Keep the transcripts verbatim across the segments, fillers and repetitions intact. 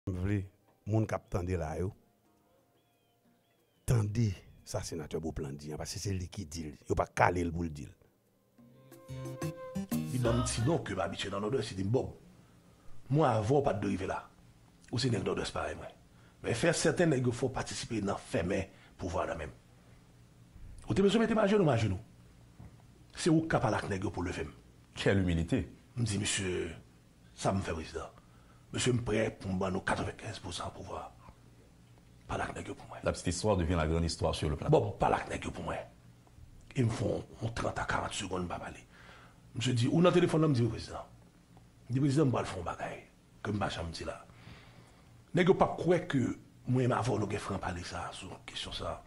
vle moun k'ap tande la yo tande ça sénateur pour plan dire parce que c'est lui qui dit yo pas caler le pour le dire il donne sinon que m'habituer dans l'ordre c'est dit bon moi avant pas de arriver là ou c'est nèg d'ordre pareil moi mais faire certains nèg faut participer dans fermer pouvoir là même ou t'es besoin mettre ma genou ma genou c'est où capable nèg pour lever quelle humilité me dit monsieur ça me fait président monsieur me prêt pour me nous quatre-vingt-quinze pour cent pouvoir pas la nèg pour moi la petite histoire devient la grande histoire sur le plan bon pas la nèg pour moi ils me font trente à quarante secondes pas parler monsieur dit ou dans téléphone là me dit président dit président me va le faire bagaille que me jamais dit là nèg pas croire que moi m'a avoir le franc parler ça sur question ça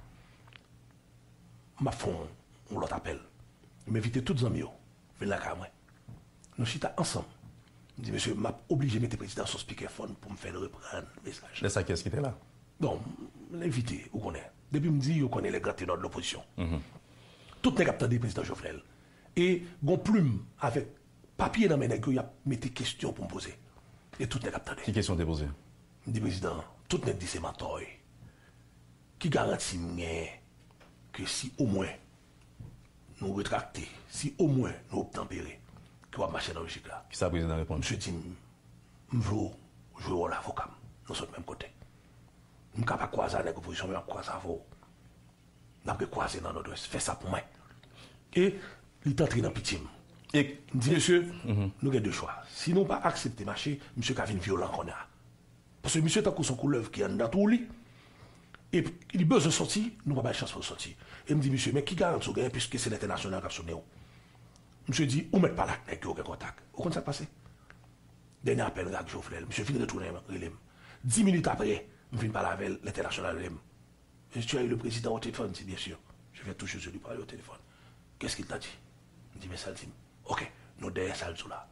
m'a font on l'autre appel m'inviter tous les amis yo venir là moi nous chita ensemble je dis monsieur m'a obligé mettre président sur speakerphone pour me faire reprendre le message c'est ça qui est-ce qui était là bon l'invité vous connaissez depuis me dit vous connaissez les grands ténors de l'opposition mm-hmm. Tout n'est capable de président Jovenel et gon plume avec papier dans mes nèg y a mettre question pour me poser et tout n'est capable qui question t'es posée me dit président tout n'est dit c'est ma toy qui garantit que si au moins nous rétracter si au moins nous obtempérer que va marcher dans le logique là qui ça président répond monsieur dit m'vlo jouer l'avocat nous sommes même côté nous capable croiser avec opposition mais croiser avant n'a pas croiser dans notre fait ça pour moi et il est entré dans pitié et dit monsieur mm-hmm. Nous avons deux choix si nous pas accepter marcher monsieur Kavin violent qu'on a parce que monsieur tant que son couleuvre qui est dans tout lit et il a besoin de sortir nous pas de chance pour sortir et me dit monsieur mais qui garantit gain puisque c'est l'international qui a sonné monsieur dit ou mettre pas là avec aucun contact au compte ça passé dernier appel avec Jovenel monsieur vient de retourner dix minutes après je viens parler avec l'international et tu as eu le président au téléphone dit bien sûr je viens toucher je lui parler au téléphone qu'est-ce qu'il t'a dit il dit mais ça dit ok nous derrière ça là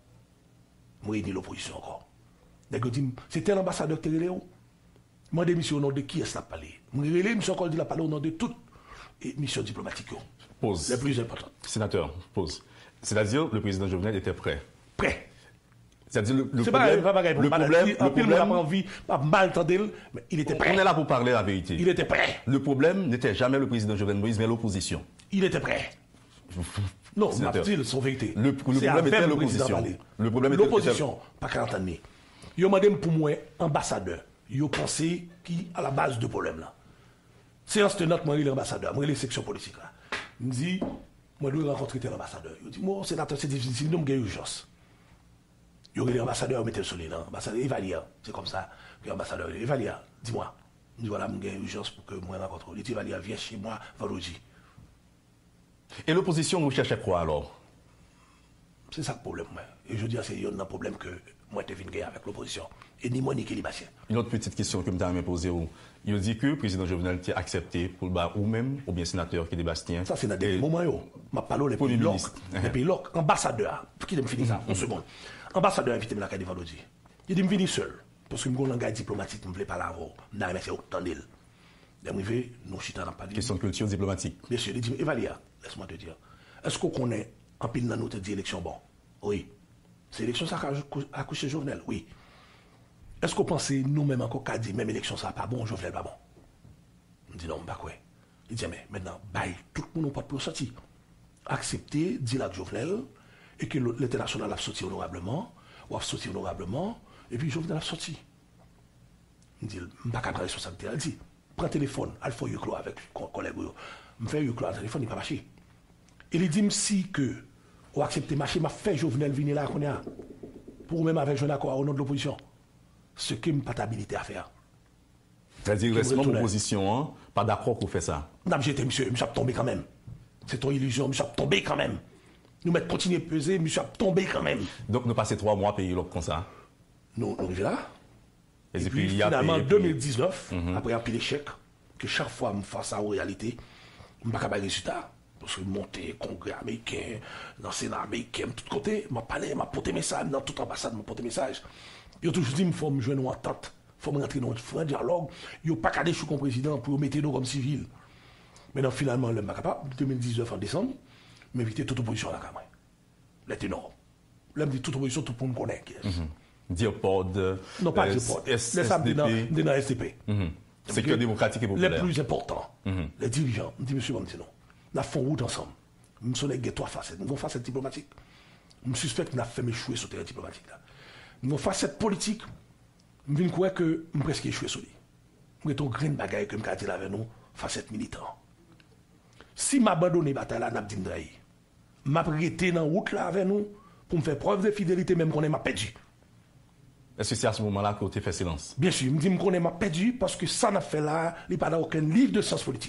moi ni l'opposition encore d'accord dit c'était l'ambassadeur qui est là moi des missions au nom de qui est-ce qu'il a parlé moi relais monsieur encore dit la parler au nom de toutes les missions diplomatiques pause les plus importantes sénateur pause c'est-à-dire le président Jovenel était prêt prêt c'est-à-dire le, le c'est problème pas, pas, le problème le problème n'a pas envie pas mal entendre mais il était prêt on est là pour parler la vérité il était prêt le problème n'était jamais le président Jovenel Moïse mais l'opposition il était prêt non c'est son vérité le, le problème était l'opposition le problème était l'opposition pas quarante ans yo mandé pour moi ambassadeur yo pensé qui à la base du problème là séance tenante moi l'ambassadeur moi les sections politiques là me dit moi dois rencontrer l'ambassadeur il dit moi sénateur c'est difficile nous gagne urgence il y aurait l'ambassadeur mettez le soleil là ambassadeur Evalia c'est comme ça que l'ambassadeur Evalia dis-moi il dit voilà me gagne urgence pour que moi rencontre il dit Evalia viens chez moi vendredi et l'opposition vous cherchez quoi alors c'est ça le problème moi et je dis c'est un problème que moi je viens avec l'opposition et ni moi ni Kélibatien. Une autre petite question que je me posée il dit que le président Jovenel a accepté pour le ou même ou bien sénateur qui est Bastien. Ça c'est dans des moments où je parle les pays loc les pays loc ambassadeur qui me finir ça une seconde ambassadeur invité me la cadeau vendredi il dit me venir seul parce que mon langage diplomatique me plaît pas là avant n'a rien fait autant d'elle d'arriver nous chita dans pas question de culture diplomatique bien sûr il dit Evalia laisse-moi te dire est-ce qu'on connaît en pile dans notre élection bon oui c'est l'élection ça a accouché Jovenel oui est-ce qu'on pense nous-mêmes encore qu'à dire même élection ça pas bon Jovenel pas bon on dit non pas quoi il dit mais maintenant bye tout le monde pas pour sortir accepter dire la Jovenel et que l'international a sorti honorablement ou a sorti honorablement et puis Jovenel a sorti il dit pas qu'à responsabilité il dit prends téléphone al faut yuklo avec collègue me fait yuklo téléphone il pas marché il dit si que ou accepter marché m'a fait Jovenel venir là qu'on a pour même avec un accord au nom de l'opposition ce qui me pas habilité à faire c'est-à-dire reste en opposition hein, pas d'accord pour faire ça non j'étais monsieur monsieur a tombé quand même c'est ton illusion monsieur a tombé quand même nous mettre continuer peser monsieur a tombé quand même donc nous passer trois mois payer l'autre comme ça nous nous arrivons là et, et puis, puis finalement deux mille dix-neuf mm-hmm. Après un pile d'échec que chaque fois me face à la réalité je ne pas capable résultat parce que monter congrès américain dans le Sénat américain de tous côtés m'a parlé m'a porté message dans toute ambassade m'a porté message il a toujours dit il faut me joindre en entente il faut me rentrer dans un dialogue il n'y a pas qu'à déchou comme président pour mettre nous comme civil maintenant finalement le pas capable deux mille dix-neuf en décembre m'inviter toute opposition à la caméra les ténors l'homme dit toute opposition tout pour me connaître Diopod, Non, pas euh, Diopod. S- Les femmes dans SDP. dans S D P. Mhm. Secteur démocratique et Les populaire. plus importants, Mhm. les dirigeants, me dit monsieur, on me dit non. Nous faisons route ensemble. Nous sommes trois facettes. Nous avons facette diplomatique. Je suspecte que nous avons fait échouer sur le terrain diplomatique. Là. Nous avons facette politique. Je viens croire que nous presque échoué sur lui. Nous avons une grande bagaille que nous avons dit avec nous, facette militant. Si je abandonne la bataille là, je vais dire je vais arrêter dans la route là avec nous pour me faire preuve de fidélité, même qu'on est perdu. Est-ce que c'est à ce moment-là que tu fais silence? Bien sûr, je me dis qu'on est perdu parce que ça n'a fait là, il n'y a pas aucun livre de science politique.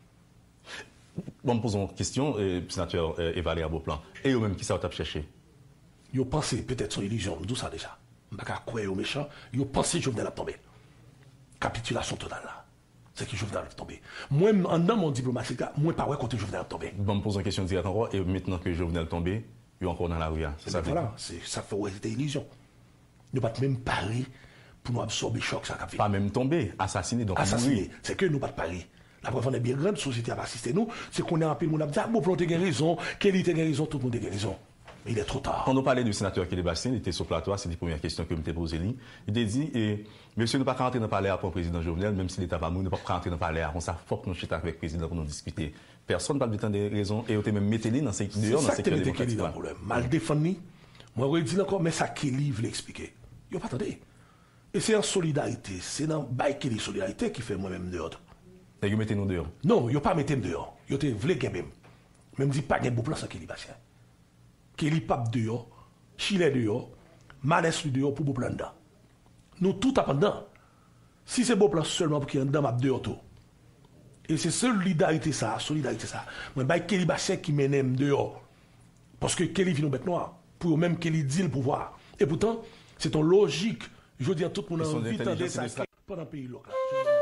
Bon, me posons une question, euh, sénateur euh, Évaléa Beauplan. Et eux-mêmes, qui ça vous cherché? Ils ont pensé, peut-être son illusion, d'où ça déjà. Je ne sais pas croire aux méchants, ils ont pensé que Jovenel a tombé. Capitulation totale là. C'est que Jovenel a tombé. Moi, en dans mon diplomatique, moi, pas ouais côté Jovenel a tombé. Bon, me pose une question directe encore. Et maintenant que Jovenel est tombé, il est encore dans la rue. C'est ça? Voilà, ça fait ouais, c'était illusion. Nous ne pas même parler pour nous absorber le choc. Ça a fait. Pas même tombé, assassiné. Donc assassiné. oui. C'est que nous ne pas parler. La preuve, on est bien grande, la société a assisté nous, c'est qu'on est en pile, on a dit, ah, bon, plan, t'as raison, Kelly, t'as raison, tout le monde a raison. Mais il est trop tard. Quand on parlait du sénateur Kelly Bastien, il était sur le plateau, c'est la première question que je m'étais posée. Il a dit, et, monsieur, ne pas rentrer dans le palais pour le président Jovenel, même s'il est pas mou, ne pas rentrer dans le palais. On s'en faut que nous chitons avec le président pour nous discuter. Personne ne parle du temps des raisons, et on était même mettez-les dans ces dehors, dans ces secteur démocratique. C'est ça problème. Mal défendu. Moi, je dis encore, mais ça, Kelly veut l'expliquer. Il n'y a pas attendez. Et c'est en solidarité, c'est dans bail Kelly solidarité qui fait moi-même dehors. Et vous mettez nous dehors? Non, il n'y a pas mettre dehors. Il y a voulu que même. Même dit pas de beau plan sans Kelly Bastien. Kelly pape dehors, Chile dehors, Manès dehors pour beau plan dedans. Nous tout appendant. Si c'est beau plan seulement pour qu'il y ait un dame dehors tout. Et c'est solidarité ça, solidarité ça. Moi, bail Kelly Bastien qui mène dehors. Parce que Kelly vit nous bête noire. Pour même Kelly dit le pouvoir. Et pourtant, c'est en logique. Je veux dire, tout le monde a envie de ça pendant le pays local.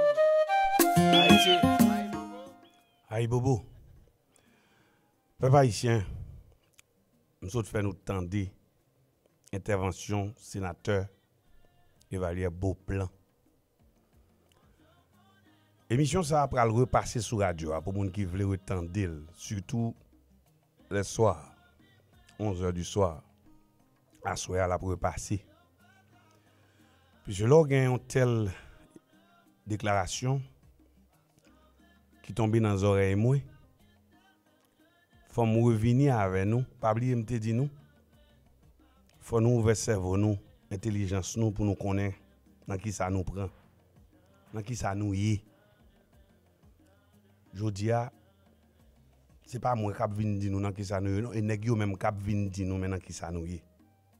Aïe Bobo. Peuple haïtien, nous autres faisons nous tendre intervention sénateur Évaléa Beauplan. Émission ça après le repasser sur radio pour les qui veulent retendre, surtout le soir, onze heures du soir, à soir là pour repasser. Puis je leur gagne une telle déclaration qui tombe dans les oreilles moi. Faut nous revenir avec nous, pas oublier me dit nous. Faut nous ouvrir cerveau nous, intelligence nous pour nous connaître dans qui ça nous prend. Dans qui ça nous y. Jodia c'est pas moi qui vinn di nous dans qui ça nous non et nèg yo même qui vinn di nous maintenant qui ça nous y.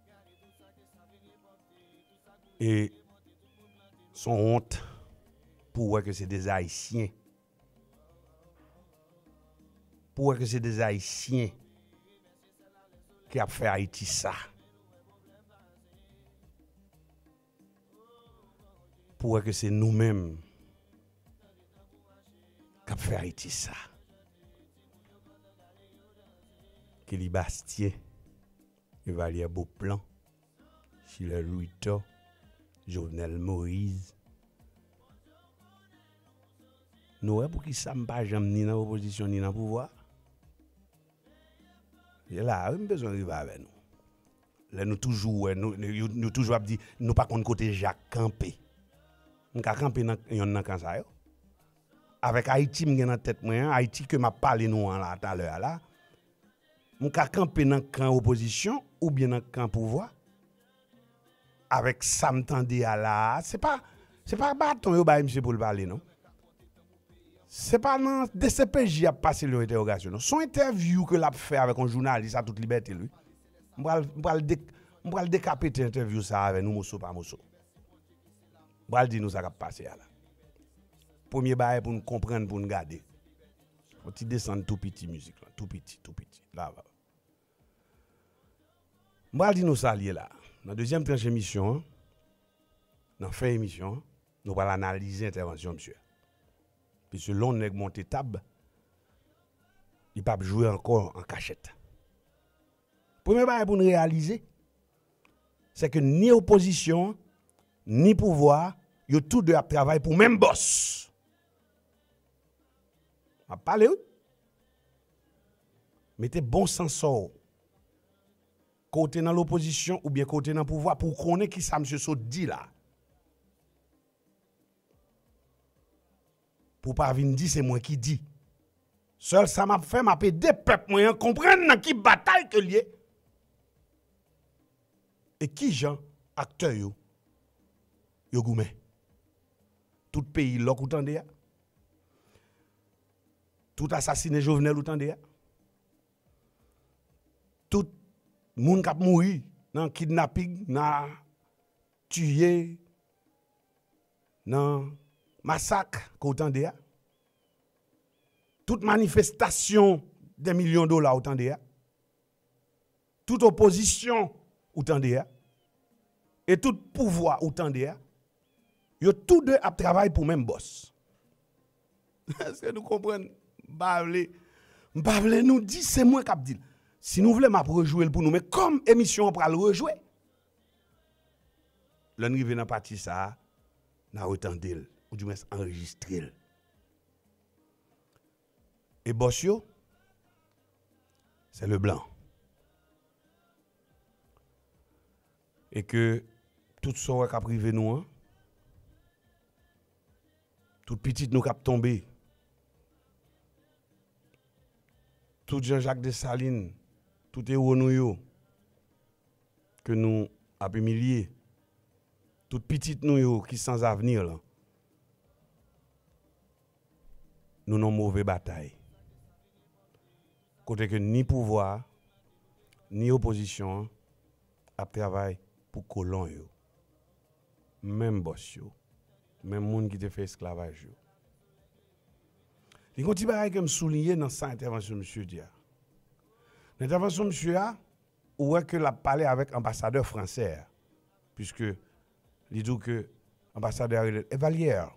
Et son honte pour voir que c'est des Haïtiens. Pour voir que c'est des Haïtiens qui a fait Haïti ça. Pour voir que c'est nous-mêmes qui a fait Haïti ça. Kelly Bastien, Évaléa Beauplan, Chile Louito, Jovenel Moïse. Nous, pour qui ça ne pas jamais ni dans l'opposition ni dans le pouvoir. Et là, nous avons besoin de avec nous. Là, nous toujours, nous, nous, nous toujours dit, nous pas contre côté Jacques Campé. Nous avons campé dans yon camp ça. Avec Haïti, nous avons en tête moi, Haïti que m'a parlé nous là tout à l'heure là. Nous avons campé dans camp opposition ou bien dans camp pouvoir. Avec ça m'tendé à là, c'est pas c'est pas bâton yo ba monsieur pour le parler non. C'est pas dans D C P J a passé l'interrogation. Non. Son interview que l'a fait avec un journaliste à toute liberté lui. On va on va le décapiter interview ça avec nous mosso pas mosso. On va dire nous ça va passer là. Premier bail pour nous comprendre pour nous garder. Faut tu descendre tout petit musique là, tout petit, tout petit. Là va. On va dire nous ça lié là. Dans la deuxième tranche émission, dans la fin émission, nous allons analyser l'intervention, monsieur. Puis selon nèg monté table, il pas jouer encore en cachette. Premier bail pour nous réaliser, c'est que ni opposition, ni pouvoir, yo tous deux travaillent pour même boss. On va parler. Mettez bon sens. côté dans l'opposition ou bien côté dans le pouvoir pour connaître qui ça M. Sot dit là. Pour pas venir dire c'est moi qui dis. Seul ça m'a fait m'a des peuples moyen comprendre dans qui bataille que lié. Et qui gens acteurs yo yo goumé. Tout pays l'ok ou tande ya. Tout assassiné Jovenel ou tande ya. Tout moun k'ap mouri dans kidnapping, dans tuer, dans massacre ou tande ya. Toute manifestation des millions de dollars ou tande ya. Toute opposition ou tande ya. Et tout pouvoir ou tande ya. Yo tous deux à travailler pour même boss. Est-ce que nous comprenons? M'bavle, m'bavle nous dit c'est moi qui dit. Si nous voulons m'a rejouer pour nous, mais comme émission pour le rejouer, l'on rive dans partie ça, n'a retendel ou du moins enregistré. Et boss yo, c'est le blanc. Et que tout ça qui a privé nous, hein, tout petit nous cap tombé. Tout Jean-Jacques Dessalines, tout héros nous yo, que nous a humilié. Tout petit nous yo qui sans avenir là. Nous n'avons mauvaise bataille. Côté que ni pouvoir, ni opposition a travaillé pour colon yo. Même boss yo. Même monde qui te fait esclavage yo. Il y a un petit bagage que je souligner dans cette intervention de M. Dia. L'intervention de M. A, où est que l'a parlé avec l'ambassadeur français, puisque il dit que l'ambassadeur est Vallière.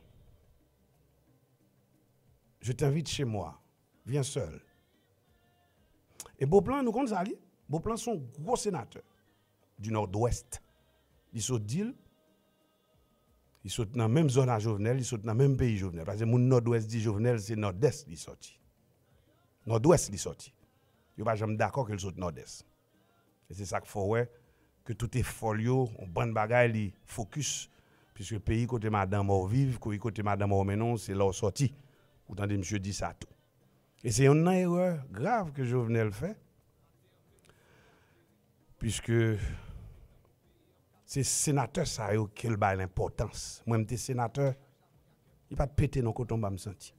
Je t'invite chez moi, viens seul. Et Beauplan, nous comptons ça. Beauplan sont gros sénateurs du nord-ouest. Ils sont d'île. Ils sont dans la même zone à Jovenel, ils sont dans le même pays Jovenel. Parce que mon nord-ouest dit Jovenel, c'est nord-est qui sorti. Nord-ouest qui sorti. Je ne suis pas jamais d'accord que le soit nord-est. Et c'est ça qu'il faut ouais, que tout est folio, on bonne bagaille, li focus, puisque le pays côté madame mort vive, côté madame mort menon, c'est là sorti. Vous entendez monsieur dit ça tout. Et c'est une erreur grave que Jovenel fait, puisque c'est sénateur ça qui a l'importance. Moi, je suis sénateur, il pas péter dans coton me senti.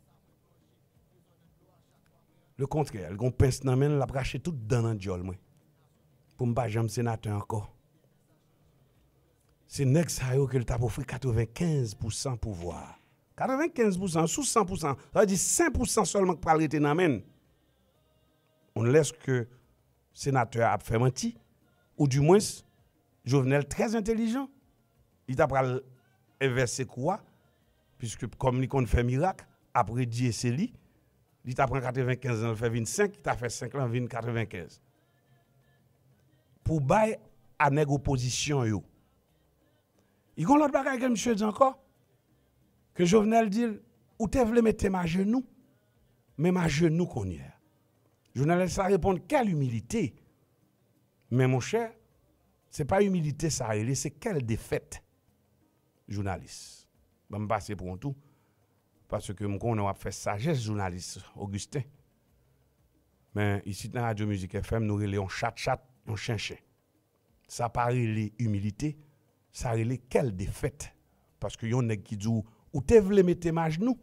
Le contraire, il gon pince dans main, la cracher tout dans un jol moi. Pour me pas jamais sénateur encore. C'est nèg ça yo que t'a offert quatre-vingt-quinze pour cent pouvoir. quatre-vingt-quinze pour cent sous cent pour cent, ça veut dire cinq pour cent seulement pour arrêter dans main. On laisse que sénateur a fait menti ou du moins Jovenel très intelligent. Il t'a pral inverser quoi puisque comme il compte fait miracle après Dieu c'est lui, il t'a prend quatre-vingt-quinze ans fait vingt-cinq, il t'a fait cinq ans vingt quatre-vingt-quinze. Pour bail à nèg opposition yo. Il gon l'autre bagaille que monsieur dit encore que Jovenel dit ou te vle mettre ma genou mais ma genou qu'on y a. Jovenel ça répondre quelle humilité. Mais mon cher, c'est pas humilité ça, c'est quelle défaite. Journaliste. Je vais me passer pour un tout. Parce que on a fait sagesse journaliste, Augustin. Mais ici, dans la Radio Musique F M, nous relèvons chat-chat, on chien-chien. Ça paraît l'humilité, ça relève quelle défaite. Parce que yon nèg qui dit ou te vle mettre ma genou,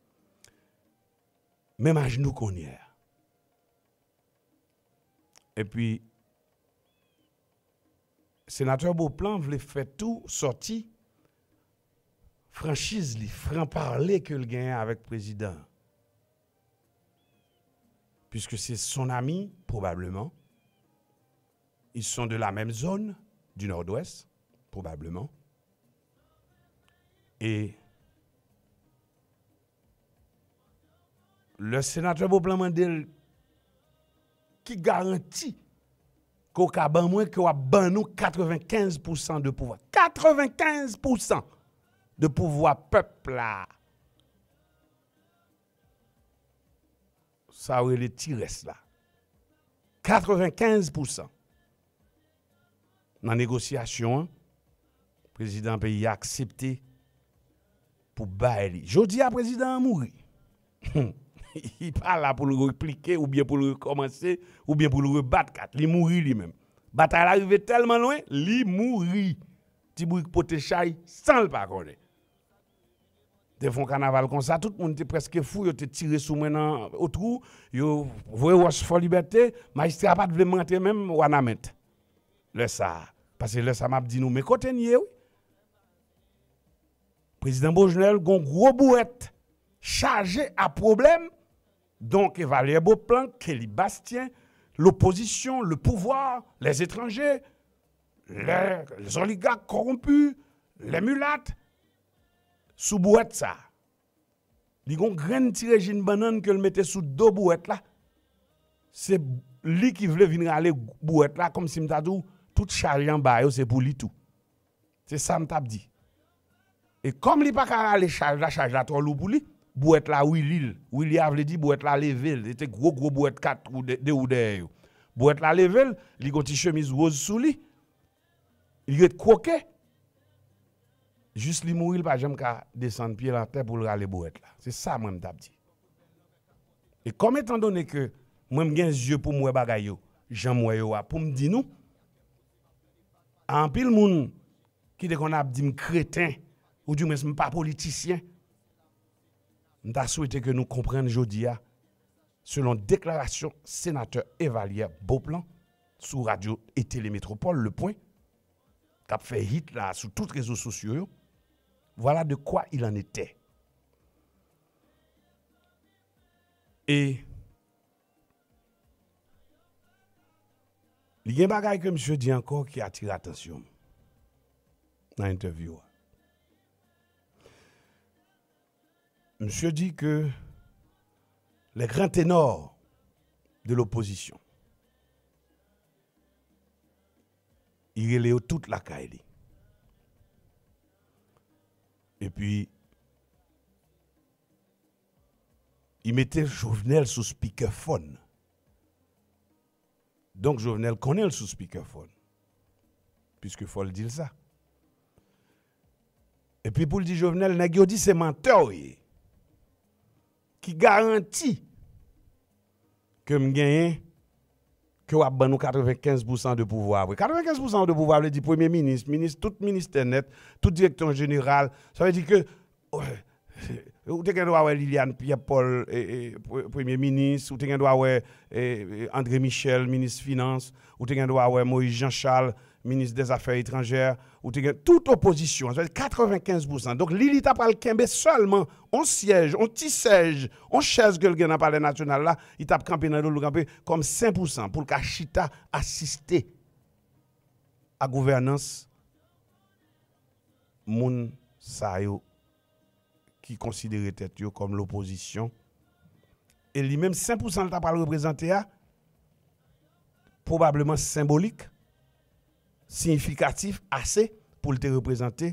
même ma genou qu'on y a. Et puis, sénateur Beauplan voulait faire tout sorti franchise li franc parler que le gagne avec président. Puisque c'est son ami probablement. Ils sont de la même zone du nord-ouest probablement. Et le sénateur Beauplan Mandel qui garantit qu'au cas ban moins que ban nous quatre-vingt-quinze pour cent de pouvoir. quatre-vingt-quinze pour cent de pouvoir peuple là. Ça aurait les tires là. quatre-vingt-quinze pour cent. dans la négociation, le président pays a accepté pour bailler. Je dis à président a mouru. Il pas là pour le répliquer ou bien pour le recommencer ou bien pour le rebattre. Il mourit lui-même. Bataille arrive tellement loin, il mourit. Ti brique pote chay sans le pas connaître. Te font carnaval comme ça, tout le monde était presque fou, yo te tiré sous maintenant au trou, yo voye wash for liberté, magistrat pas de mentir même wanamet. Le ça parce que le ça m'a dit nous mais côté nié oui. Président Beaujolais gon gros bouette chargé à problème. Donc Valérie Beauplan, Kelly Bastien, l'opposition, le pouvoir, les étrangers, les, les oligarques corrompus, les mulattes, sous bouette ça. Li gon graine tiré une banane que le mettait sous deux bouettes là. C'est lui qui voulait venir aller bouette là comme si m'ta dit tout charge en bas c'est pour lui tout. C'est ça m'ta dit. Et comme li pas ka aller charge la charge la trop lourd pour lui, bouette là oui l'île, oui il a veut dire bouette là level, c'était gros gros bouette quatre ou deux ou derrière. Bouette là level, li gon ti chemise rose sous lui. Il est croqué. Juste li mourir pas jamais ka descendre pied la terre pour le aller bouette là. C'est ça moi m't'a dit. Et comme étant donné que moi m'gen yeux pour moi bagay yo, Jean moi yo pour me dire nous en pile moun qui de qu'on a dit crétin ou du moins pas politicien. M'ta souhaité que nous comprenions jodi a selon déclaration sénateur Evalier Beauplan sous radio et télémétropole le point qui a fait hit là sur tous les réseaux sociaux. Voilà de quoi il en était. Et il y a un bagage que monsieur dit encore qui attire l'attention dans l'interview. Monsieur dit que les grands ténors de l'opposition, il relève toute la caille. Et puis, il mettait Jovenel sous speakerphone. Donc, Jovenel connaît le sous speakerphone. Puisque faut le dire ça. Et puis, pour le dire Jovenel, il dit c'est menteur qui garantit que je gagne que vous avez quatre-vingt-quinze pour cent de pouvoir. quatre-vingt-quinze pour cent de pouvoir, veut dire Premier ministre, ministre, tout ministère net, tout directeur général. Ça veut dire que vous avez droit Liliane Pierre-Paul, Premier ministre, vous avez droit André Michel, ministre des Finances, vous avez droit Moïse Jean-Charles, ministre des Affaires étrangères, ou toute opposition, quatre-vingt-quinze pour cent. Donc, Lili t'a pas le kembe seulement, on siège, on petit siège, on chaise que le dans le palais national là, il t'a campé dans le campé comme cinq pour cent pour que Chita assister à gouvernance moun sa yo qui considère tête yo comme l'opposition. Et lui-même cinq pour cent t'a pas le représenter probablement symbolique. Significatif assez pour le te représenter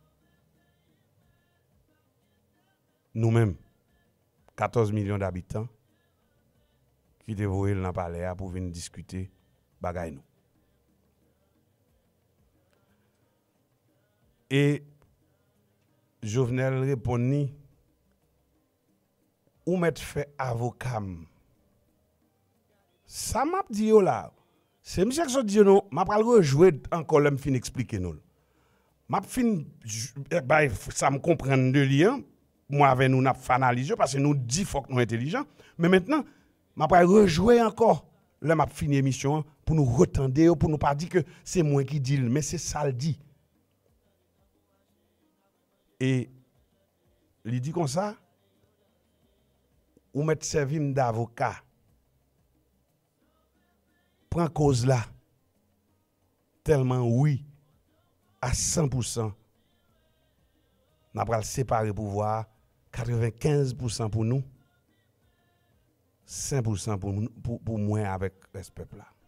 nous-mêmes, quatorze millions d'habitants qui dévouent dans le palais pour venir discuter bagay nous. Et Jovenel répondit ou mettre fait avocat. Ça m'a dit là. C'est monsieur qui dit non, m'a pas rejouer encore là me fin expliquer nous. M'a fin bah ça me comprendre de lien, moi avec nous n'a analyser parce que nous dit faut que nous intelligents, mais maintenant m'a pas rejouer encore là m'a fini émission pour nous retendre pour nous pas dire que c'est moi qui dis mais c'est ça le dit. Et il dit comme ça ou mettre servir d'avocat prend cause là tellement oui à cent pour cent n'a pas séparer pouvoir quatre-vingt-quinze pour cent pour nous cinq pour cent pour pour, pour moi avec ce peuple là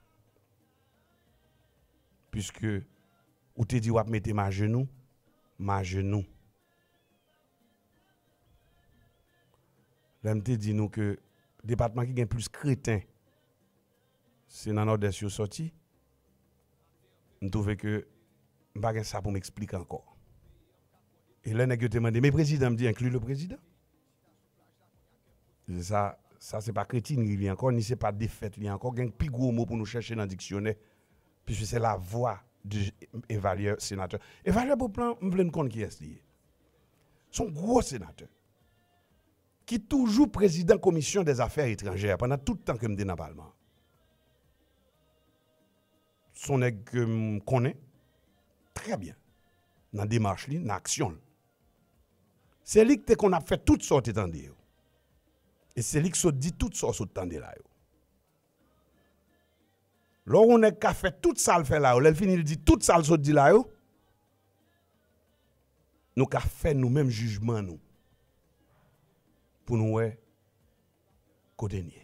puisque ou te dit ou mettre ma genou ma genou là me te dit nous que département qui gagne plus crétin c'est dans nord-est sorti je trouve que je n'ai pas ça pour m'expliquer encore. Et là, je demandé, mais le président me dit, inclut le président. Et ça, ça c'est pas chrétien, il y a encore, ni c'est pas défaite, il y a encore un plus gros mot pour nous chercher dans le dictionnaire, puisque c'est la voix de l'évalueur sénateur. Évalueur Beauplan, je veux compte qui est lié. Son gros sénateur, qui toujours président de la commission des affaires étrangères pendant tout le temps que je suis dans le Parlement. Son nègre que je connais très bien dans la démarche, dans l'action. C'est lui qu'on a fait toutes sortes d'étendues. Et c'est lui qui se dit toutes sortes d'étendues là. Lorsqu'on on a fait tout ça, le fait là, elle finit, il dit tout ça, le dit là, nous avons fait nous-mêmes jugement nous pour nous ouais côté nier.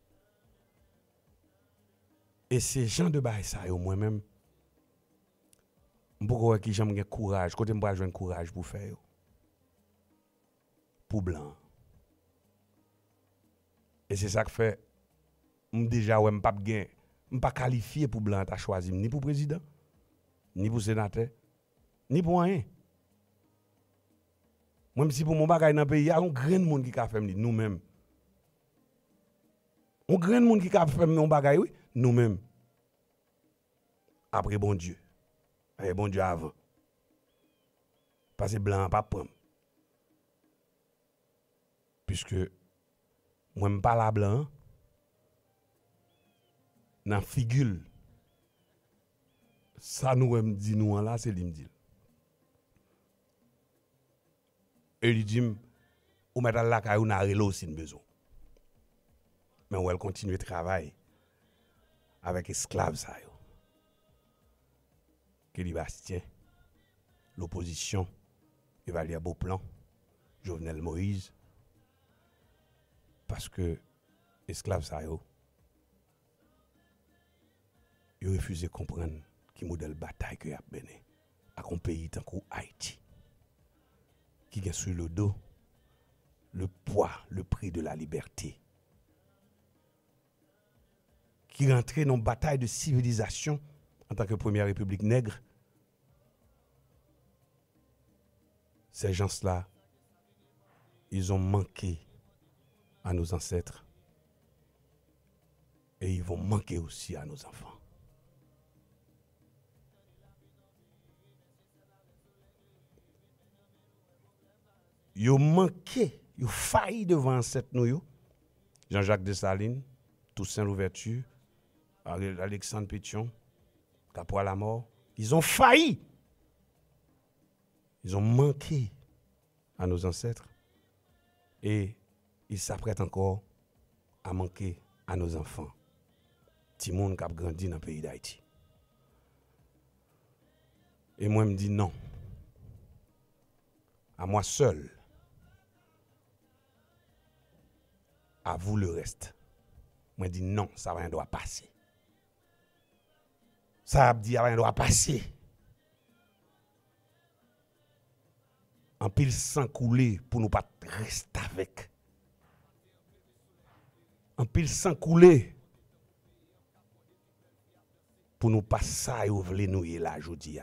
Et ces gens de bail ça moi-même pourquoi qui j'aime courage, côté me joindre courage pour faire pour blanc. Et c'est ça que fait déjà ouais m'pas gain, m'pas qualifié pour blanc t'a choisi ni pour président, ni pour sénateur, ni pour rien. Même si pour mon bagage dans le pays, il y a un grand monde qui a fait nous-mêmes. Un grand monde qui a fait mon bagage, oui, nous-mêmes. Après bon Dieu. Et bon Dieu avant. Parce que blanc, pas prendre. Puisque, moi, je ne parle pas blanc. Dans la figure. Ça nous me dit nous là, c'est lui me dit. Et il dit, ou mettre la caille, on a aussi besoin. Mais on va continuer de travailler avec esclaves ça yo. Kelly Bastien, l'opposition, Évalueur Beauplan, Jovenel Moïse, parce que esclaves ça yo, ils refusent de comprendre qui modèle bataille que y a mené à un pays tant que Haïti, qui a sur le dos le poids, le prix de la liberté, qui rentrait dans une bataille de civilisation en tant que première république nègre. Ces gens-là, ils ont manqué à nos ancêtres et ils vont manquer aussi à nos enfants. Ils ont manqué, ils ont failli devant ancêtres nous. Jean-Jacques Dessalines, Toussaint Louverture, Alexandre Pétion, Capois la mort, ils ont failli. Ils ont manqué à nos ancêtres et ils s'apprêtent encore à manquer à nos enfants. Ti moun qui a grandi dans le pays d'Haïti. Et moi, je me dis non. À moi seul. À vous le reste. Moi, je dis non, ça va rien doit passer. Ça veut dire rien doit passer. En pile sang coulé pour nous pas rester avec. En pile sang coulé pour nous pas ça et ouvrir nous là aujourd'hui.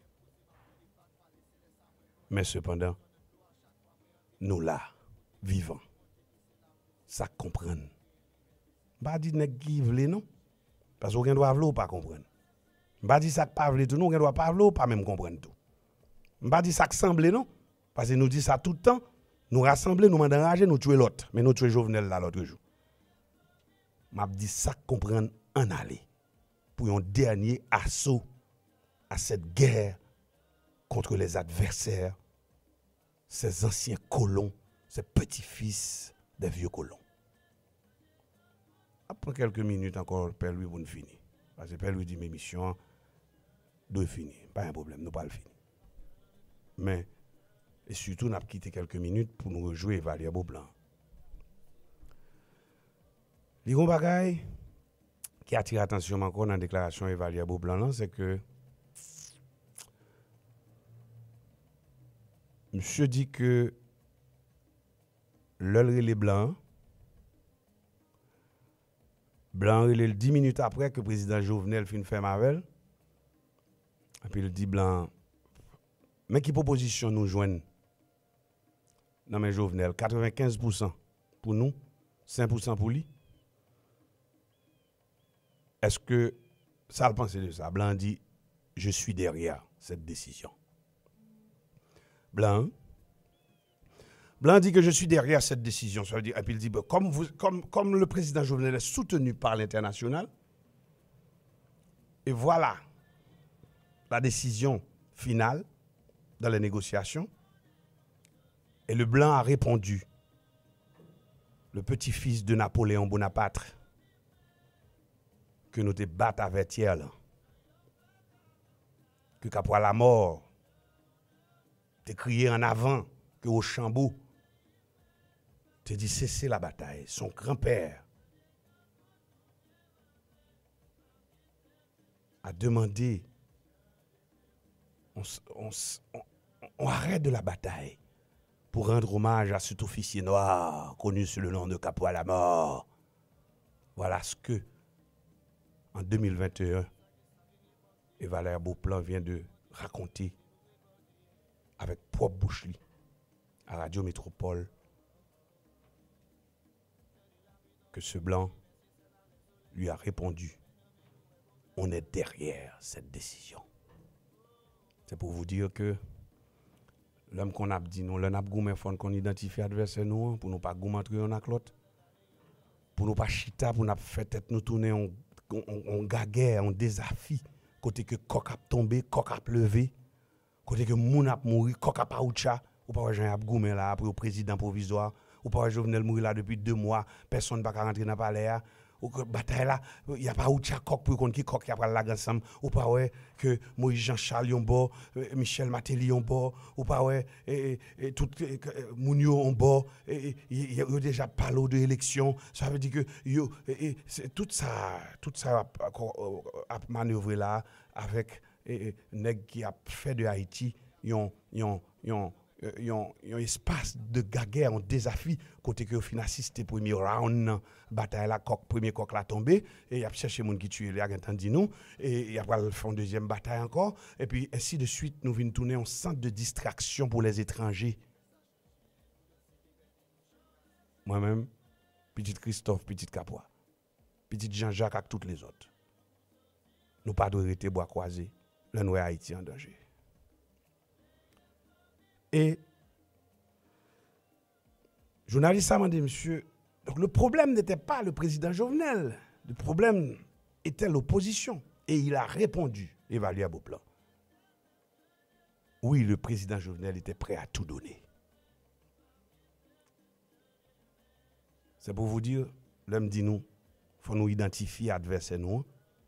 Mais cependant, nous là, vivants, ça comprendre. Pas dit nèg qui vle non, parce qu'on doit vle ou pas comprendre. Pas dit ça pas vle tout, nous on doit pas vle ou pas même comprendre tout. Pas dit ça semble non. Parce que nous dit ça tout le temps, nous rassembler, nous mandons enrager, nous tuer l'autre. Mais nous tuer Jovenel là l'autre jour. M'a dit ça comprendre en aller pour un dernier assaut à cette guerre contre les adversaires, ces anciens colons, ces petits-fils des vieux colons. Après quelques minutes encore, Père Louis, vous ne finissez. Parce que Père Louis dit mes missions doivent finir. Pas un problème, nous pas le finir. Mais et surtout, nous avons quitté quelques minutes pour nous rejouer Évalueur Beauplan. Le grand bagaille qui attire l'attention encore dans la déclaration Évalueur Beauplan, c'est que monsieur dit que l'heure est blanc, blanc est dix minutes après que le président Jovenel fin fait Mavel, Et puis il dit blanc, mais qui proposition nous joignent dans mes Jovenel, quatre-vingt-quinze pour cent pour nous, cinq pour cent pour lui. Est-ce que ça le pense de ça? Blanc dit, je suis derrière cette décision. Blanc, Blanc dit que je suis derrière cette décision. Ça veut dire, et puis il dit, comme, vous, comme, comme le président Jovenel est soutenu par l'international, et voilà la décision finale dans les négociations, et le Blanc a répondu, le petit-fils de Napoléon Bonaparte, que nous te battons avec hier, là, que qu'après la mort, te crié en avant, que au Chambaud, te dit cesser la bataille. Son grand-père a demandé, on, on, on, on arrête de la bataille pour rendre hommage à cet officier noir connu sous le nom de Capot à la mort. Voilà ce que, en deux mille vingt et un, et Valère Beauplan vient de raconter avec propre bouche à Radio Métropole que ce blanc lui a répondu, on est derrière cette décision. C'est pour vous dire que l'homme qu'on a dit, nous, l'homme a goumé, faut qu'on identifie l'adversaire nous, pour nous pas goumantrer un avec l'autre, pour nous pas chita, pour nous faire tête nous tourner, on, on, on gaguerre, on désafi, côté que coq a tombé, coq a levé, côté que moun a mouri, coq a pas oucha, ou pas Jean a goumé là, après au président provisoire, ou pas Jovenel mourir là depuis deux mois, personne ne va rentrer dans le palais. Ou que bataille là, il n'y a pas oucha coq pour qu'on qui coq qui a pas la ensemble. Ou pas ouais que Moïse Jean-Charles yon bord, Michel Matéli yon bord, ou pas ouais et, et tout Mounio on bord, et il y a déjà parlé de élection. Ça veut dire que yo et, c'est tout ça, tout ça a manœuvré là avec et, nèg qui a fait de Haïti yon yon yon il y a un espace de guerre, un défi, côté que au final assisté premier round, bataille la coq, premier coq la tombé, et il y a cherché moun qui tue, il y a entendu nous, et il y a pas le fond deuxième bataille encore, et puis ainsi de suite, nous venons tourner un centre de distraction pour les étrangers. Moi-même, petit Christophe, petit Capois, petit Jean-Jacques avec toutes les autres. Nous pas de rester bois croisé, là nous Haïti en danger. Et journaliste a demandé, monsieur, donc le problème n'était pas le président Jovenel, le problème était l'opposition. Et il a répondu, Valère Beauplan. Oui, le président Jovenel était prêt à tout donner. C'est pour vous dire, l'homme dit nous, il faut nous identifier adversaire nous.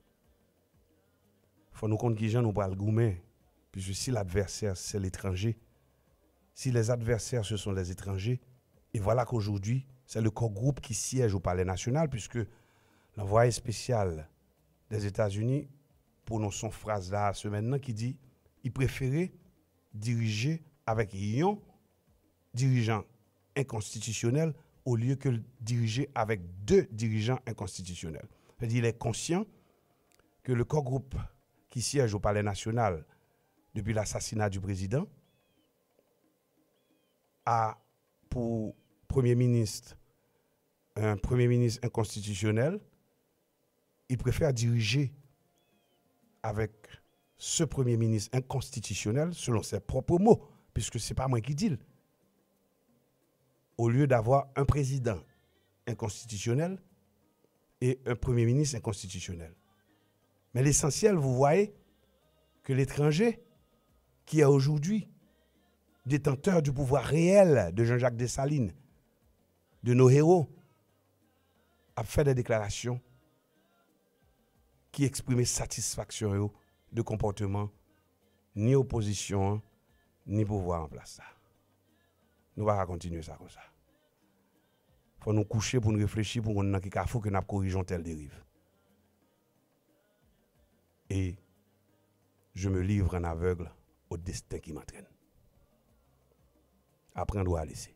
Il faut nous compte qui gens nous parlent gourmet, puisque si l'adversaire c'est l'étranger, si les adversaires, ce sont les étrangers, et voilà qu'aujourd'hui, c'est le corps groupe qui siège au Palais national, puisque l'envoyé spécial des États-Unis prononce son phrase là ce maintenant qui dit il préférait diriger avec un dirigeant inconstitutionnel au lieu que diriger avec deux dirigeants inconstitutionnels. C'est-à-dire il est conscient que le corps groupe qui siège au Palais national depuis l'assassinat du président a pour Premier ministre un Premier ministre inconstitutionnel, il préfère diriger avec ce Premier ministre inconstitutionnel selon ses propres mots, puisque ce n'est pas moi qui dis, au lieu d'avoir un président inconstitutionnel et un Premier ministre inconstitutionnel. Mais l'essentiel, vous voyez que l'étranger qui est aujourd'hui détenteur du pouvoir réel de Jean-Jacques Dessalines, de nos héros, a fait des déclarations qui exprimaient satisfaction de comportement, ni opposition, ni pouvoir en place. Nous allons continuer ça comme ça. Il faut nous coucher pour nous réfléchir, pour nous faut que nous corrigeons telle dérive. Et je me livre en aveugle au destin qui m'entraîne. Apprendre à laisser.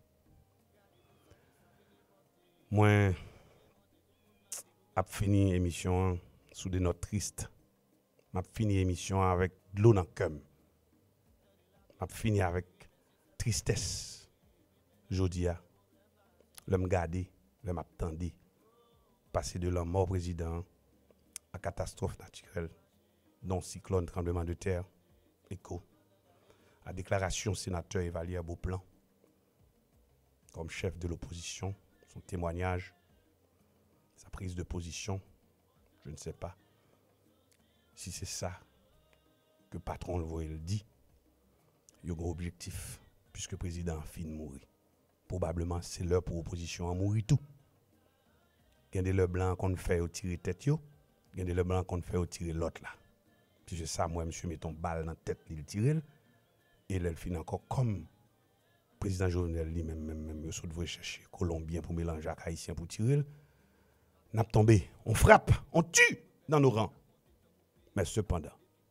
Moi, j'ai fini l'émission sous des notes tristes. m'a fini l'émission avec de l'eau dans le cœur. M'a fini avec tristesse. Jodia, l'homme gardé, l'homme attendu, passer de la mort président à catastrophe naturelle, dont cyclone, tremblement de terre, écho, à déclaration sénateur Evalier Beauplan, comme chef de l'opposition, son témoignage, sa prise de position, je ne sais pas si c'est ça que patron le voit le dit, il y a un gros objectif, puisque le président a fini de mourir. Probablement, c'est l'heure pour l'opposition à mourir tout. Il y a des le blancs qu'on fait au tirer tête, il y a des le blancs qu'on fait au tirer l'autre là. Puis c'est ça, moi, monsieur, met ton balle dans la tête, il tire, et elle finit encore comme président Jovenel lui-même, même, même, même, il faut chercher Colombien pour mélanger avec Haïtien pour tirer. N'a pas tombé, on frappe, on tue dans nos rangs. Mais cependant,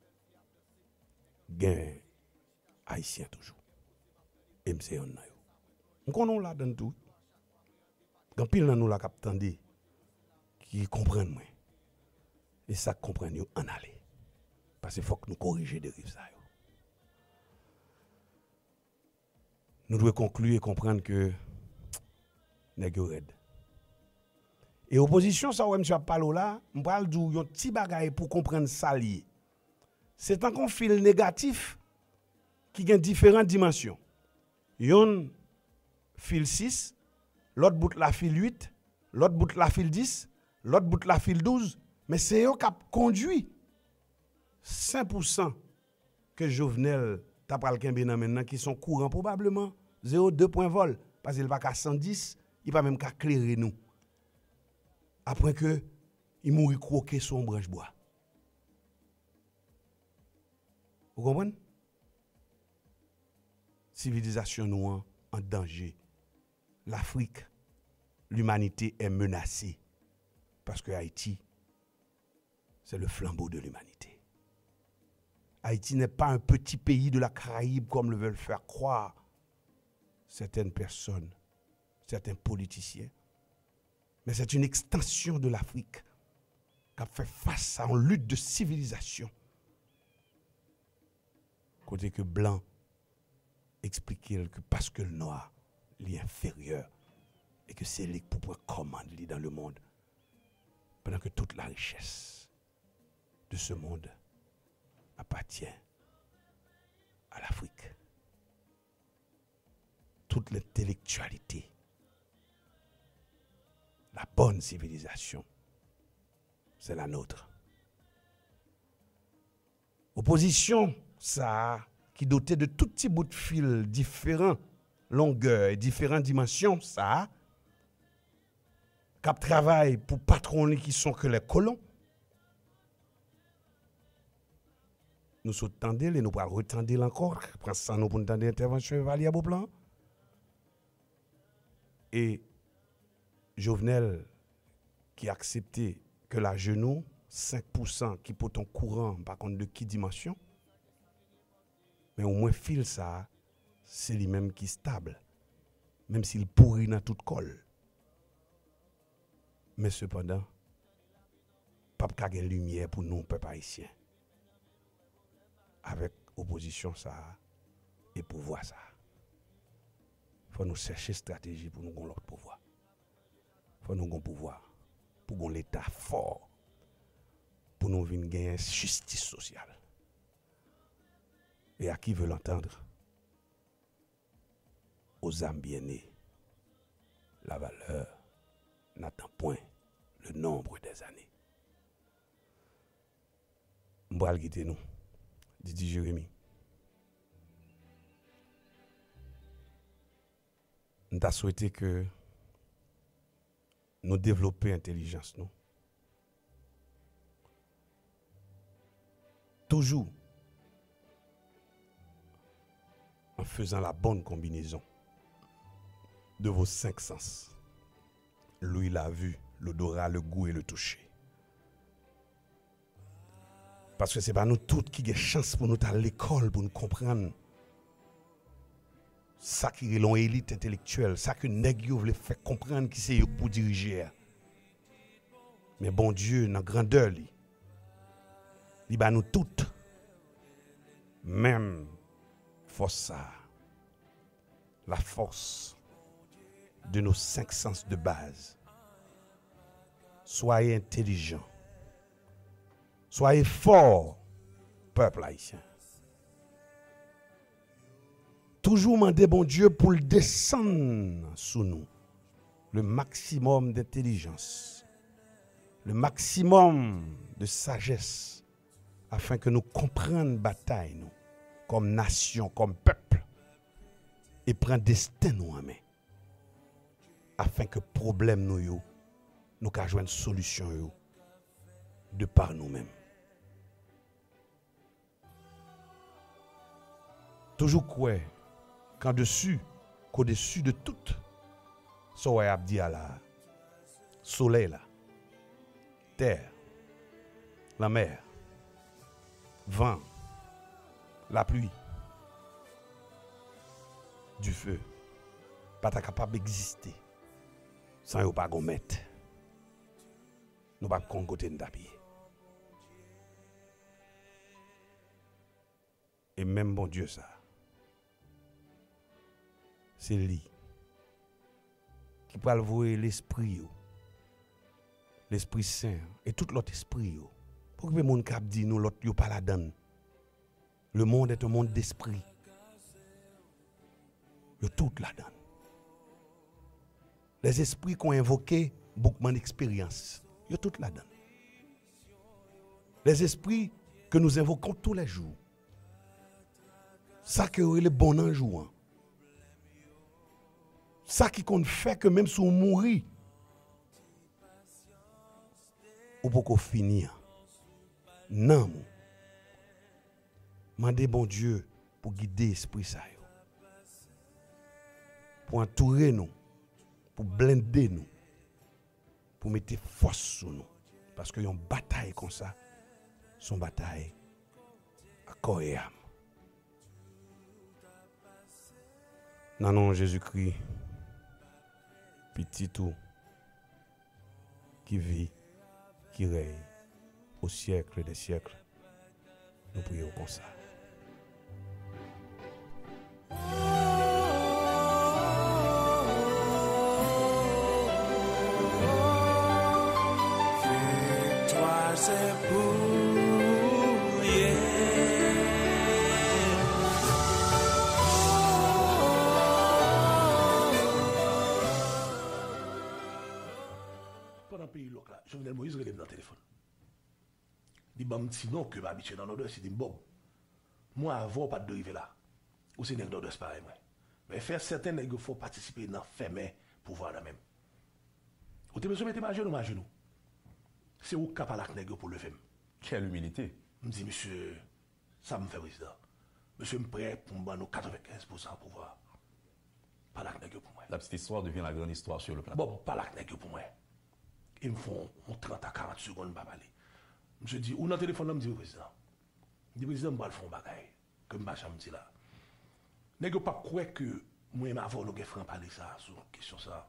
gain Haïtien toujours. Et m'sé on na yo. On connaît là dans tout. Gan pile nan nous la k'ap tande qui comprennent moi. Et ça comprennent yo en aller. Parce qu'il faut que nous corriger des rives ça yo. Nous devons conclure et comprendre que nèg yo red. Et opposition ça ouais monsieur parler là, m'pral dou yon petit bagaille pour comprendre ça lié. C'est un conflit négatif qui a différentes dimensions. Yon fil six, l'autre bout la fil huit, l'autre bout la fil dix, l'autre bout la fil douze, mais c'est eux qui conduit cinq pour cent que Jovenel t'a pral kembe nan maintenant qui sont courants probablement zéro virgule deux point vol parce qu'il va qu'à cent dix, il va même qu'à clairer nous. Après que il mourit croqué sur une branche bois. Vous comprenez? Civilisation nous en danger. L'Afrique, l'humanité est menacée parce que Haïti, c'est le flambeau de l'humanité. Haïti n'est pas un petit pays de la Caraïbe comme le veulent faire croire certaines personnes, certains politiciens. Mais c'est une extension de l'Afrique qui a fait face à une lutte de civilisation. Côté que blanc expliquer que parce que le noir est inférieur et que c'est lui qui peut commander dans le monde, pendant que toute la richesse de ce monde appartient à l'Afrique. Toute l'intellectualité, la bonne civilisation, c'est la nôtre. Opposition, ça, qui doté de tout petits bouts de fil différents, longueurs et différentes dimensions, ça, cap travail pour patrons qui sont que les colons. Nous sommes tendés, et nous pourrons retendre encore, prendre ça nous pour nous tendre l'intervention Evalier Beauplan. Et Jovenel qui a accepté que la genou, cinq pour cent qui peut en courant, par contre de qui dimension, mais au moins fil ça, c'est lui-même qui est stable, même s'il pourrit dans toute colle. Mais cependant, pas de lumière pour nous, peuple haïtien. Avec opposition ça et pouvoir ça. Il faut nous chercher stratégie pour nous avoir l'autre pouvoir. Il faut nous avoir pouvoir pour avoir l'État fort, pour nous venir gagner justice sociale. Et à qui veut l'entendre? Aux âmes bien-nées, la valeur n'atteint point le nombre des années. M'bral quitter nous, Didi Jérémy. Nous t'a souhaité que nous développions l'intelligence, nous. Toujours en faisant la bonne combinaison de vos cinq sens. L'ouïe, la vue, l'odorat, le goût et le toucher. Parce que ce n'est pas nous tous qui avons chance pour nous aller à l'école, pour nous comprendre. Ça qui est l'élite intellectuelle, ça que nèg yo veut faire comprendre qui c'est pour diriger. Mais bon Dieu, dans grandeur, li, Il ba nous toutes même force ça. La force de nos cinq sens de base. Soyez intelligents. Soyez forts, peuple haïtien. Toujours demander bon Dieu pour le descendre sous nous. Le maximum d'intelligence. Le maximum de sagesse. Afin que nous comprenions la bataille, nous, comme nation, comme peuple. Et prendre destin nous en main. Afin que problème nous yo, nous ka joindre solution yo de par nous-mêmes. Toujours quoi qu'en dessus, qu'au-dessus de tout, so abdi à la soleil là, terre, la mer, vent, la pluie, du feu, pas capable d'exister sans yo pas mettre. Nous pas qu'on côté de pied. Et même bon Dieu ça. C'est lui qui peut voir l'esprit, l'Esprit Saint et tout l'autre esprit. Pour que le monde cap dit nous l'autre yo pas la donne. Le monde est un monde d'esprit. Yo tout la donne. Les esprits qu'on invoqué beaucoup d'expérience. Yo tout la donne. Les esprits que nous invoquons tous les jours. Ça que le bon en jouant. Ça qui qu'on fait que même si on mourit, ou pour qu'on finisse. Non. Mandez bon Dieu pour guider l'esprit ça. Pour entourer nous, pour blinder nous, pour mettre force sur nous. Parce qu'il y a une bataille comme ça, son bataille à corps et âme. Non, non, Jésus-Christ, petit tout, qui vit, qui règne au siècle des siècles, nous prions comme ça. C'est pour yeah. Pendant le pays local, Jovenel Moïse relève dans le téléphone. Il dit sinon que m'habituer dans l'ordre, c'est dit bon. Moi avant pas de arriver là. Ou c'est nèg d'ordre pareil moi. Mais faire certains nèg faut participer dans fermer pouvoir là même. Ou t'es besoin mettre ma genou ma genou. C'est où capable à nèg pour lever. Quelle humilité. Me dit monsieur, ça me fait président. Monsieur me prêt pour me donner quatre-vingt-quinze pour cent pouvoir. Pas la nèg pour moi. La petite histoire devient la grande histoire sur le plateau. Bon, pas la nèg pour moi. Ils me font trente à quarante secondes pour parler. Monsieur dit, ou dans le téléphone, je me dit président. Je dis président, je vais faire un bagage. Que je me dis là. Nèg pas croire que moi et ma voix, nous avons parler ça sur la question ça.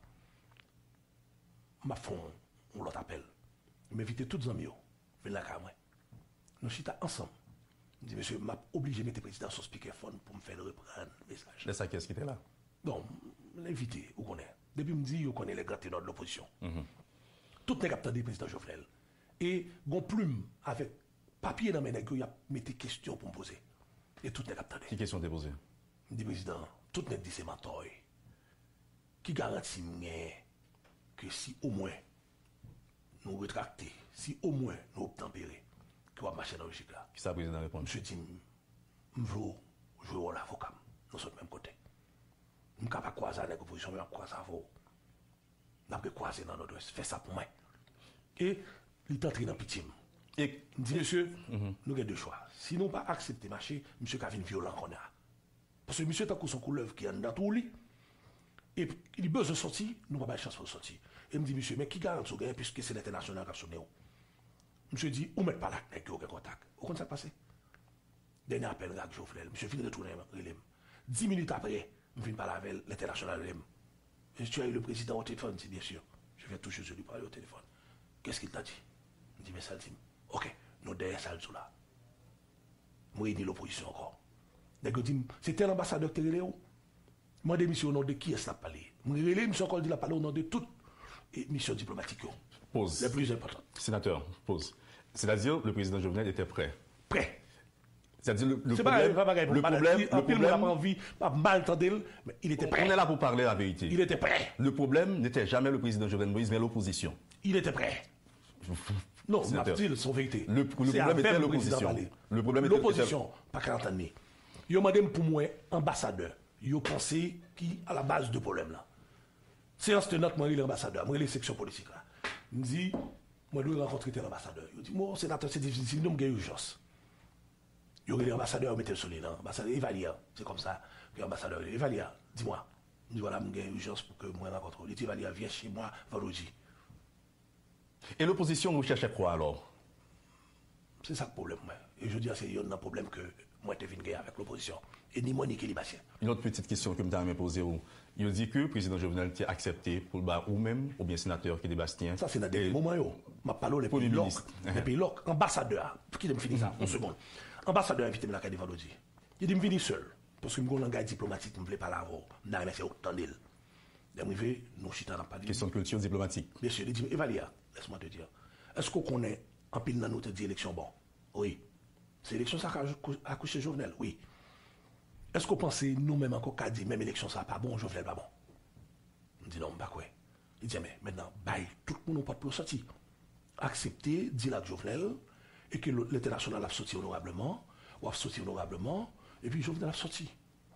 Je vais faire un autre appel. Je m'invite tous les amis. Venez là avec moi. Nous sommes ensemble. Je dis, monsieur, je suis obligé de mettre le président sur speakerphone pour me faire reprendre le message. C'est ça qui est-ce qui était là? Bon, l'invité, vous connaissez. Depuis que je me dis, vous connaissez les grands ténors de l'opposition. Mm-hmm. Tout n'est qu'à du président Jovenel. Et gon plume avec papier dans mes nègres, il y a mis des questions pour me poser. Et tout n'est qu'à attendre. Quelle question t'es posée? Je dis, président, tout n'est dit c'est ma toy. Qui garantit que si au moins nous rétracter, si au moins nous obtempérer, que va marcher dans le logique là. Qui ça, président répond? Monsieur dit, je veux jouer l'avocat. Nous sommes du même côté. Je ne peux pas croiser avec l'opposition, mais je croise avec vous. Je ne peux pas croiser dans notre fait ça pour moi. Et il est entré dans le pitié. Et il dit, monsieur, mm-hmm. nous avons deux choix. Si nous pas accepter marcher, monsieur Kavin violent qu'on a. Parce que monsieur a son couleuvre qui est dans tout lit. Et il a besoin de sortir, nous n'avons pas de chance pour sortir. Et il me dit, monsieur, mais qui garantit ce gain puisque c'est l'international qui a sonné? Monsieur dit, on ne met pas là avec aucun contact. Où ça passé? Dernier appel avec Jovenel. Monsieur vient de retourner. Dix minutes après, je viens parler avec l'international. Et tu as eu le président au téléphone, dit bien sûr. Je viens toucher, je lui parler au téléphone. Qu'est-ce qu'il t'a dit? Il dit, mais ça dit, ok, nous derrière ça, là. je réunis l'opposition encore. C'est tel ambassadeur qui est relé où? Je demande monsieur au nom de qui est-ce qu'il a parlé? Je relé monsieur encore dit la parlé au nom de toutes les missions diplomatiques. Pause. Les plus importantes. Sénateur, pause. C'est-à-dire le président Jovenel était prêt. Prêt. C'est-à-dire le, le C'est problème. pas le le problème. Le problème. n'a pas envie, pas mal entendre, mais il était prêt. On est là pour parler la vérité. Il était prêt. Le problème n'était jamais le président Jovenel Moïse, mais l'opposition. Il était prêt. Non, c'est son vérité. Le, le problème était l'opposition. Le problème était l'opposition. Pas qu'à entendre. Yo madame pour moi ambassadeur. Yo pensé qui à la base du problème là. Séance tenante moi l'ambassadeur, moi les sections politiques là. Me dit moi dois rencontrer l'ambassadeur. Il dit moi sénateur c'est difficile, nous avons urgence. Yo l'ambassadeur mettez le soleil là, ambassadeur Evalia, c'est comme ça. Que ambassadeur Evalia, dis-moi. Il dit voilà, j'ai urgence pour que moi rencontre. Il dit Evalia viens chez moi vendredi. Et l'opposition vous cherchez quoi alors? C'est ça le problème. Et je dis c'est un problème que moi je viens avec l'opposition. Et ni moi ni Kelly-Bastien. Une autre petite question que je me posée. Il dit que le président Jovenel a accepté pour le ou même, ou bien sénateur Kelly-Bastien. Ça c'est dans des moments où je parle les pays loc. Les pays loc. Ambassadeur, qui me finit ça, une seconde. Ambassadeur invité à la vendredi. Il dit me venir seul. Parce que je suis un langage diplomatique, je ne voulais pas l'avoir. Je n'ai pas autant d'elle. D'arriver, nous chita dans pas de question de culture diplomatique. Bien sûr, il dit Evalia, laisse-moi te dire. Est-ce qu'on connaît en pile dans notre élection bon? Oui. C'est l'élection ça a accouché Jovenel, oui. Est-ce qu'on pense nous-mêmes encore qu'à dire même élection ça pas bon, Jovenel pas bon? On dit non, pas quoi. Il dit mais maintenant, bye, tout le monde n'a pas de sortir. Accepter, dire à Jovenel, et que l'international a sorti honorablement, ou a sorti honorablement, et puis Jovenel a sorti.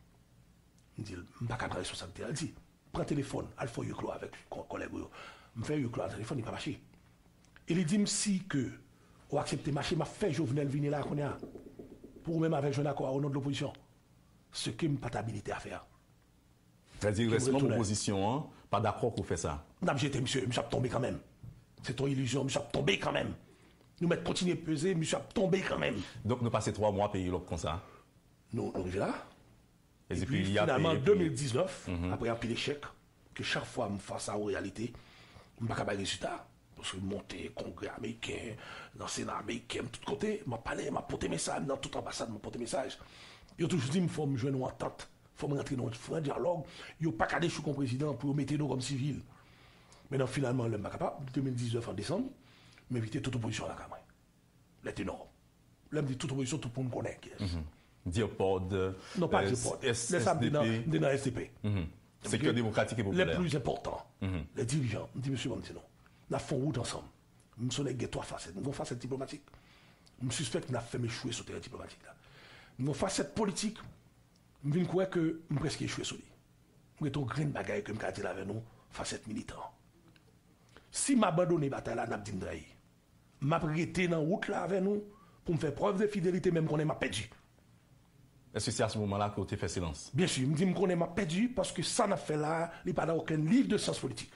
Il dit, je ne vais pas prendre responsabilité. Il dit, prends le téléphone, il faut y clore avec un collègue. Je fais y clore le téléphone, il n'a pas marché. Il dit, si que, ou accepter marché, m'a fait Jovenel venir là, pour même avec un accord au nom de l'opposition. Ce qui n'est pas habilité à faire. C'est-à-dire, reste en opposition, hein, pas d'accord pour faire ça. Non, j'étais, monsieur, monsieur a tombé quand même. C'est ton illusion, monsieur a tombé quand même. Nous mettons continuer à peser, monsieur a tombé quand même. Donc, nous passons trois mois à payer l'autre comme ça. Nous, nous arrivons là. Et, et puis, puis, finalement, en deux mille dix-neuf, mm-hmm. après un pile d'échecs, que chaque fois, je fasse ça en réalité, je ne peux pas avoir de résultat. Parce que monter congrès américain, dans le Sénat américain, de tous côtés, je parlé, je porté message, dans toute ambassade, je porté message. Il a toujours dit, il faut me jouer en entente, il faut me rentrer dans un dialogue, il n'y a pas qu'à déchou comme président pour mettre nous comme civil. Maintenant, finalement, je ne suis pas capable, deux mille dix-neuf en décembre, m'inviter toute opposition à la Cameroun. Là, c'est énorme. Là, je dis toute opposition, tout le monde connaît. Diopod. Non, pas Diopod. Les femmes dans le S D P. Sécurité démocratique et populaire. Les plus importants, mm-hmm. les dirigeants, me dit, monsieur, non. Nous avons fait route ensemble. Nous sommes les trois facettes. Nous avons facette diplomatique. Je suspecte que nous avons fait échouer sur le terrain diplomatique. Nous avons facette politique. Je viens croire que nous avons presque échoué sur lui. Nous avons une grande bagaille que nous avons dit avec nous, facette militant. Si je m'abandonne la bataille, je vais dire que je vais arrêter dans la route là avec nous pour me faire preuve de fidélité, même qu'on est perdu. Est-ce que c'est à ce moment-là que tu fait silence? Bien sûr, je me dis qu'on est perdu parce que ça n'a fait là, il n'y a pas aucun livre de sciences politiques.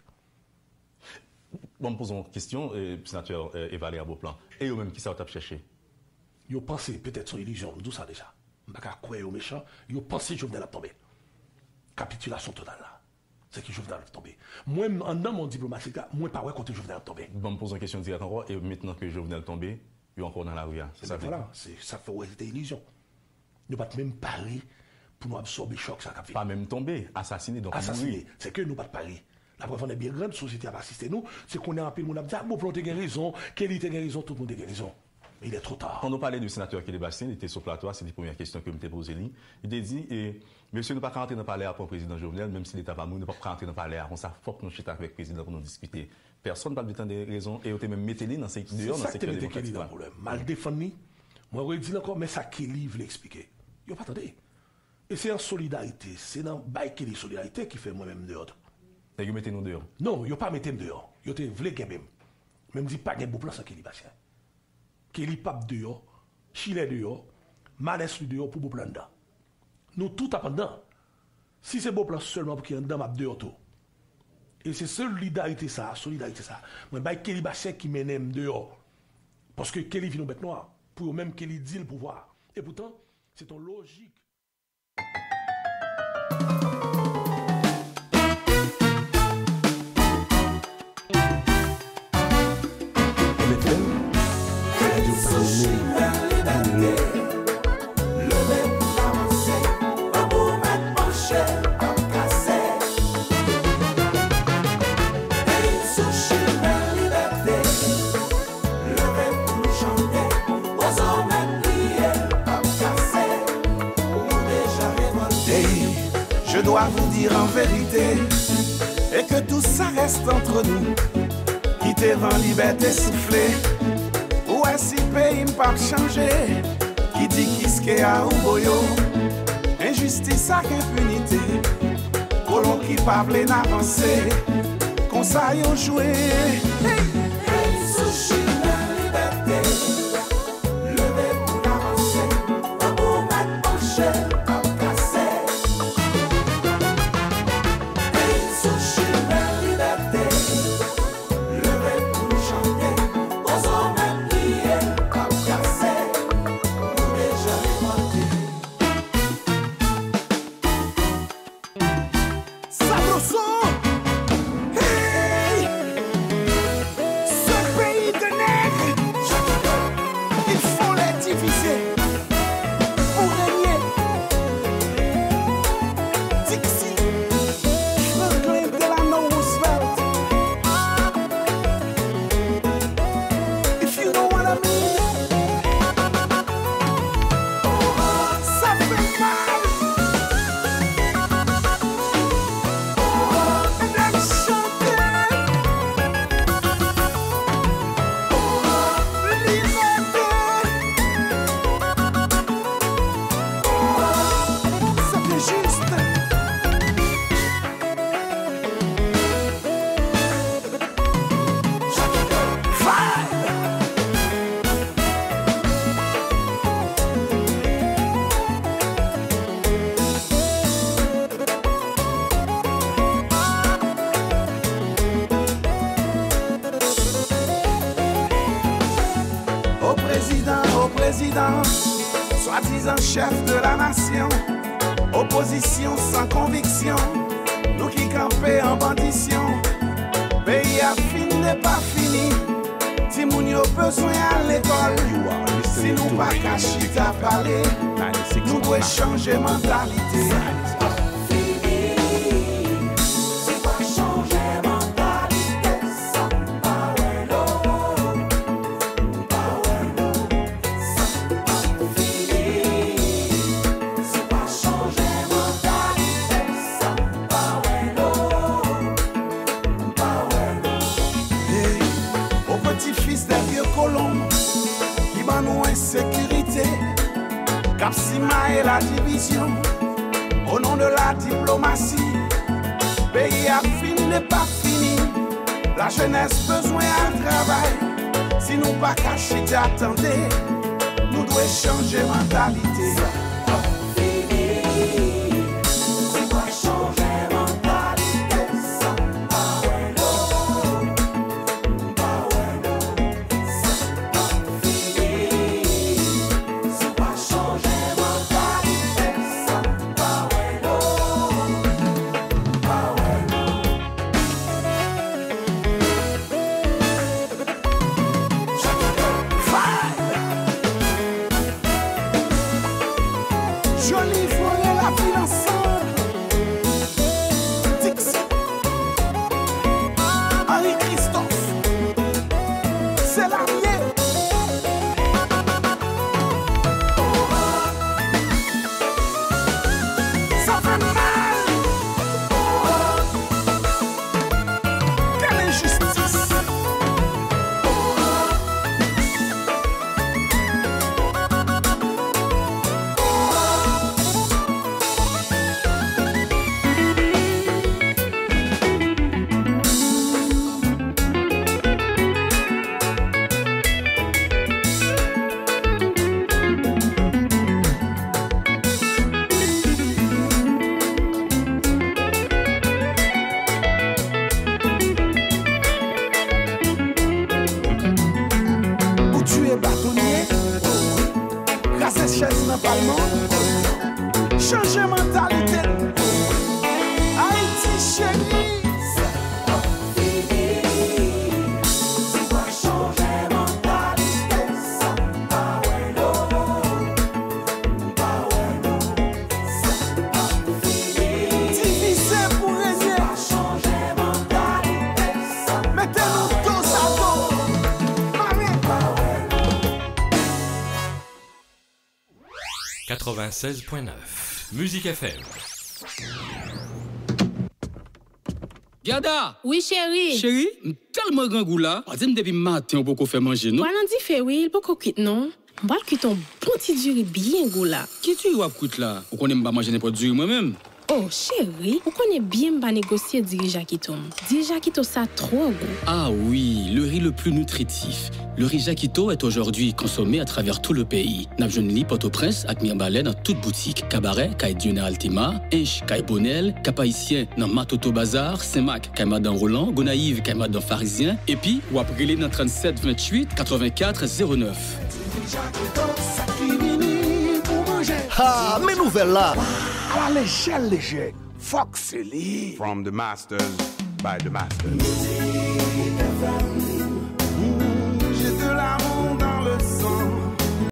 Bon, me posons une question, euh, sénateur euh, Evalia Beauplan. Et eux-mêmes, qui ça vous cherché? Ils ont pensé, peut-être son illusion, d'où ça déjà? Je ne sais pas quoi aux méchants. Ils ont pensé que Jovenel a tombé. Capitulation totale là. C'est que Jovenel a tombé. Moi, en dans mon diplomatique, moi, pas ouais quand Jovenel a tombé. Bon, me pose une question directe encore. Et maintenant que Jovenel est tombé, il est encore dans la rue. C'est ça? Voilà, ça fait ouais, c'était illusion. Nous ne pouvons pas même parler pour nous absorber le choc. Ça a fait. Pas même tombé, assassiné. Donc assassiné. C'est que nous ne pouvons pas parler. La preuve, on est bien grande, la société a assisté nous, c'est qu'on est en pile, on a dit, ah, bon, tu as raison, Kelly a raison, tout le monde a raison. Mais il est trop tard. Quand on parlait du sénateur Kelly-Bastien, il était sur le plateau, c'est la première question que je m'étais posée. Il a dit, eh, monsieur, ne pas rentrer dans le palais pour le président Jovenel, même si l'État pas mou, ne pas rentrer dans le palais, on s'en fout que nous chita avec le président pour nous discuter. Personne ne parle du temps des raisons, et on était même mettez-les dans ces dehors, dans ces secteur démocratique. C'est problème. Mal défendu, moi, je dis encore, mais ça, Kelly veut l'expliquer. Il n'a pas attendu. Et c'est en solidarité, c'est dans la Kelly solidarité qui fait moi-même dehors. Et vous mettez nous dehors? Non, vous ne pas mettez dehors. Vous avez voulu gagner. Même si pas de bon plan sans Kelly-Bastien. Kelly pape dehors, Chile dehors, Manès dehors pour beau plan dedans. Nous tout appendant. Si c'est beau plan seulement pour qu'il y ait un dame dehors tout. Et c'est solidarité ça, solidarité ça. Mais bah Kelly-Bastien qui mène dehors. Parce que Kelly vient au bête noire. Pour même Kelly dit le pouvoir. Et pourtant, c'est ton logique. dire en vérité et que tout ça reste entre nous. Quitter vent liberté soufflée. Ou est-ce pays pas changer? Qui dit qu'est-ce a ou boyo? Injustice avec impunité. Colon qui parle n'avancer. Comme ça yon joué. Hey, hey, sushi la liberté. Levé pour avancer. Pas pour mettre penché, pas casser. Hey, sushi la liberté. Levé pour chanter. Aux hommes même prier, pas casser. Nous déjà remonter. Sabroso. Soi-disant chef de la nation, opposition sans conviction, nous qui campons en bandition, pays à fin n'est pas fini, si moun yo besoin à l'école, si nous pas caché à parler, nous devons changer mentalité. Capsima et la division, au nom de la diplomatie, pays à fin n'est pas fini, la jeunesse besoin à travail, si nous pas cachés attendez, nous devons changer mentalité. Changer mentalité. Haïti chérie. C'est quoi changer mentalité? Ça pas bueno, pas bueno. Ça pas fini. Divisé pour régner. Changer mentalité. Mettez-nous tous à dos. Marie. Pas bueno. quatre-vingt-seize point neuf Musique F M. Gada! Oui, chérie. Chérie, tellement grand goût là. Pas depuis matin, on peut qu'on fait manger, non? Voilà, dit fait oui, il peut qu'on quitte, non? On va quitter un bon petit duré bien goût là. Qui tu vas coûter là? Ou qu'on aime pas manger n'importe duré moi-même? Oh, chérie, on connaît bien pas négocier dirigeant qui tombe. Dirigeant qui tombe ça trop goût. Ah oui, le riz le plus nutritif. Le riz Jacquito est aujourd'hui consommé à travers tout le pays. Nabjonli, Port-au-Prince, ak Mirbalais dans toute boutique. Cabaret, Kay Dioné Altima, Inch, Kay Bonel, Cap-Haïtien dans Matoto Bazar, Saint-Mac, Kay Madan Roland, Gonaïve, Kay Madan Pharisien, et puis, ou après dans trente-sept vingt-huit quatre-vingt-quatre zéro neuf. Ah, mes nouvelles là. À l'échelle légère, Fox Lee. From the masters, by the masters. Music F M.